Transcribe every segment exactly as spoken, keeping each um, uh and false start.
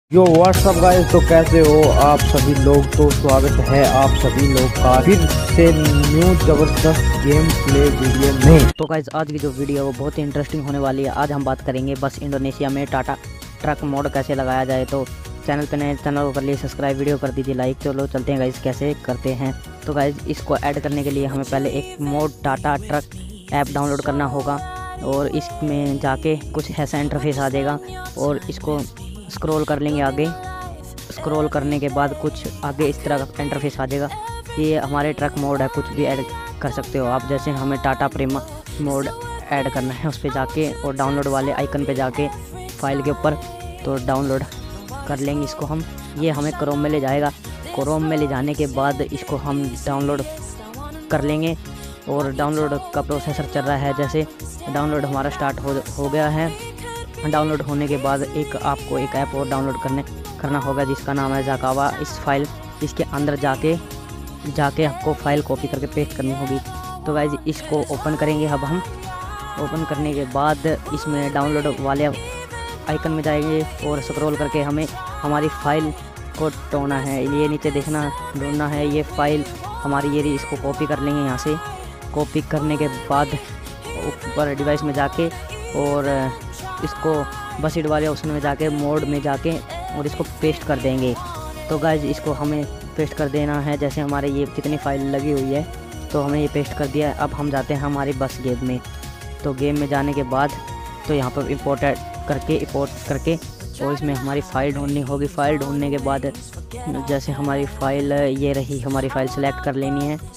यो WhatsApp guys, तो कैसे हो आप सभी लोग। तो स्वागत है आप सभी लोग का फिर से न्यू जबरदस्त गेम प्ले वीडियो में। तो गाइस आज की जो वीडियो है वो बहुत ही इंटरेस्टिंग होने वाली है। आज हम बात करेंगे बस इंडोनेशिया में टाटा ट्रक मोड कैसे लगाया जाए। तो चैनल पे नए चैनल को कर लिए सब्सक्राइब, वीडियो कर दीजिए लाइक। चलो चलते हैं गाइस कैसे करते हैं। तो गाइस इसको ऐड करने के लिए हमें पहले एक मोड टाटा ट्रक ऐप डाउनलोड करना होगा और इसमें जाके कुछ ऐसा इंटरफेस आ जाएगा और इसको स्क्रॉल कर लेंगे। आगे स्क्रॉल करने के बाद कुछ आगे इस तरह का इंटरफेस आ जाएगा। ये हमारे ट्रक मोड है, कुछ भी ऐड कर सकते हो आप। जैसे हमें टाटा प्रेमा मोड ऐड करना है, उस पर जाके और डाउनलोड वाले आइकन पे जाके फाइल के ऊपर तो डाउनलोड कर लेंगे इसको हम। ये हमें क्रोम में ले जाएगा। क्रोम में ले जाने के बाद इसको हम डाउनलोड कर लेंगे और डाउनलोड का प्रोसेसर चल रहा है। जैसे डाउनलोड हमारा स्टार्ट हो हो गया है। डाउनलोड होने के बाद एक आपको एक ऐप और डाउनलोड करने करना होगा जिसका नाम है जाकावा। इस फाइल इसके अंदर जाके जाके आपको फ़ाइल कॉपी करके पेस्ट करनी होगी। तो गाइस इसको ओपन करेंगे। अब हम ओपन करने के बाद इसमें डाउनलोड वाले आइकन में जाएंगे और स्क्रॉल करके हमें हमारी फ़ाइल को ढूंढना है। ये नीचे देखना ढूंढना है ये फ़ाइल हमारी। ये इसको कॉपी कर लेंगे यहाँ से। कॉपी करने के बाद ऊपर डिवाइस में जाके और इसको बस इट वाले ऑप्शन में जाके मोड में जाके और इसको पेस्ट कर देंगे। तो गाइज इसको हमें पेस्ट कर देना है। जैसे हमारे ये कितनी फाइल लगी हुई है तो हमें ये पेस्ट कर दिया है। अब हम जाते हैं हमारी बस गेम में। तो गेम में जाने के बाद तो यहाँ पर इंपोर्ट करके इंपोर्ट करके और इसमें हमारी फ़ाइल ढूंढनी होगी। फ़ाइल ढूंढने के बाद जैसे हमारी फ़ाइल ये रही, हमारी फ़ाइल सेलेक्ट कर लेनी है।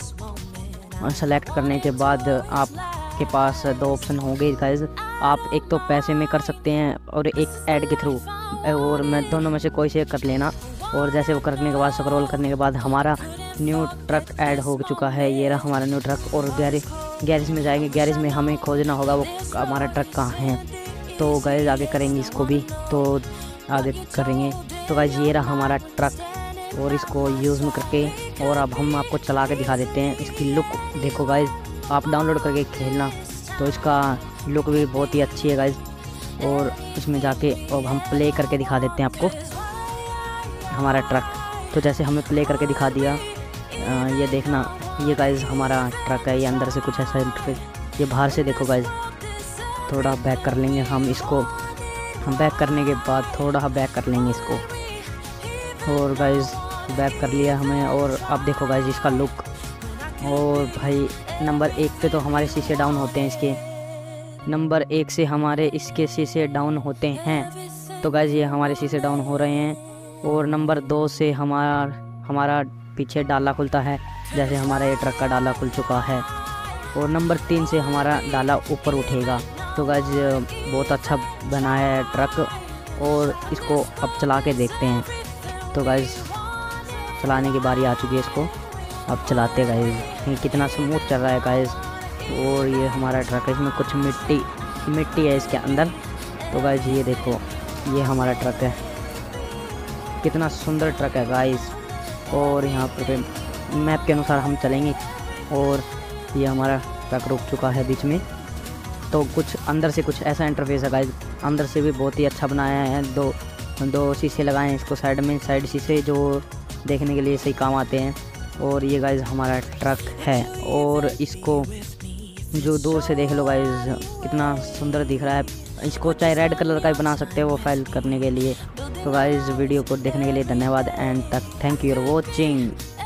और सेलेक्ट करने के बाद आपके पास दो ऑप्शन होंगे गाइज। आप एक तो पैसे में कर सकते हैं और एक ऐड के थ्रू, और मैं दोनों में से कोई से कर लेना। और जैसे वो करने के बाद स्क्रॉल करने के बाद हमारा न्यू ट्रक ऐड हो चुका है। ये रहा हमारा न्यू ट्रक। और गैरेज गैरेज में जाएंगे। गैरेज में हमें खोजना होगा वो हमारा ट्रक कहाँ है। तो गाइज आगे करेंगे इसको भी, तो आगे करेंगे। तो गाइज ये रहा हमारा ट्रक और इसको यूज़ में करके और अब हम आपको चला के दिखा देते हैं। इसकी लुक देखो गाइज, आप डाउनलोड करके खेलना तो इसका लुक भी बहुत ही अच्छी है गाइज। और इसमें जाके अब हम प्ले करके दिखा देते हैं आपको हमारा ट्रक। तो जैसे हमें प्ले करके दिखा दिया, आ, ये देखना ये गाइज हमारा ट्रक है। ये अंदर से कुछ ऐसा इंटरफेस, ये बाहर से देखो गाइज। थोड़ा बैक कर लेंगे हम इसको। हम बैक करने के बाद थोड़ा बैक कर लेंगे इसको और गाइज बैक कर लिया हमें। और अब देखो गाइज इसका लुक। और भाई नंबर एक पे तो हमारे शीशे डाउन होते हैं। इसके नंबर एक से हमारे इसके शीशे डाउन होते हैं। तो गाइज ये हमारे शीशे डाउन हो रहे हैं। और नंबर दो से हमारा हमारा पीछे डाला खुलता है। जैसे हमारा ये ट्रक का डाला खुल चुका है। और नंबर तीन से हमारा डाला ऊपर उठेगा। तो गाइज बहुत अच्छा बनाया है ट्रक। और इसको अब चला के देखते हैं। तो गाइज चलाने की बारी आ चुकी है इसको। अब चलाते गाइज, कितना स्मूथ चल रहा है गाइज। और ये हमारा ट्रक है, इसमें कुछ मिट्टी मिट्टी है इसके अंदर। तो गाइज ये देखो ये हमारा ट्रक है, कितना सुंदर ट्रक है गाइज। और यहाँ पर मैप के अनुसार हम चलेंगे और ये हमारा ट्रक रुक चुका है बीच में। तो कुछ अंदर से कुछ ऐसा इंटरफेस है गाइज। अंदर से भी बहुत ही अच्छा बनाया है। दो दो शीशे लगाए हैं इसको साइड में, साइड शीशे जो देखने के लिए सही काम आते हैं। और ये गाइज हमारा ट्रक है और इसको जो दूर से देख लो गाइज कितना सुंदर दिख रहा है। इसको चाहे रेड कलर का ही बना सकते हो वो फाइल करने के लिए। तो गाइज वीडियो को देखने के लिए धन्यवाद एंड तक थैंक यू फॉर वॉचिंग।